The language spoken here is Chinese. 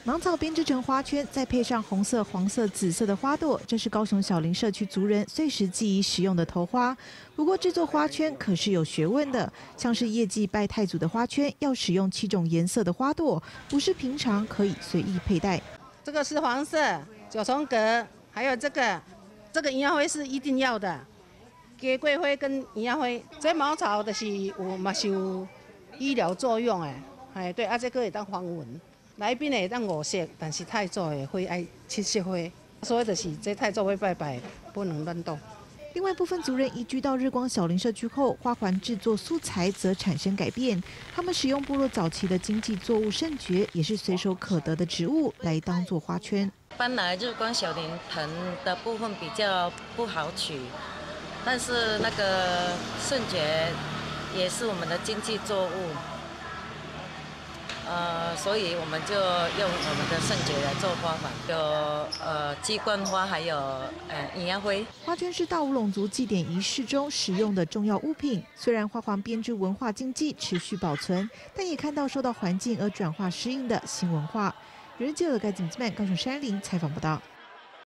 芒草编织成花圈，再配上红色、黄色、紫色的花朵，这是高雄小林社区族人岁时祭仪使用的头花。不过制作花圈可是有学问的，像是业祭拜太祖的花圈，要使用7种颜色的花朵，不是平常可以随意佩戴。 这个是黄色9重葛，还有这个银芽灰是一定要的，玫瑰灰跟银芽灰。这茅草的是有医疗作用哎，对啊，这个会当防蚊。来宾会当5色，但是太祖的花爱7色花，所以就是这太祖会拜拜，不能乱动。 另外，部分族人移居到日光小林社区后，花环制作素材则产生改变。他们使用部落早期的经济作物圣蕨，也是随手可得的植物，来当做花圈。 搬来日光小林藤的部分比较不好取，但是那个圣蕨也是我们的经济作物。所以我们就用我们的圣蕨来做花环，有鸡冠花，还有银芽灰。 花圈是大武陇族祭典仪式中使用的重要物品。虽然花环编织文化经济持续保存，但也看到受到环境而转化适应的新文化。人记者盖子明高雄山林采访报道。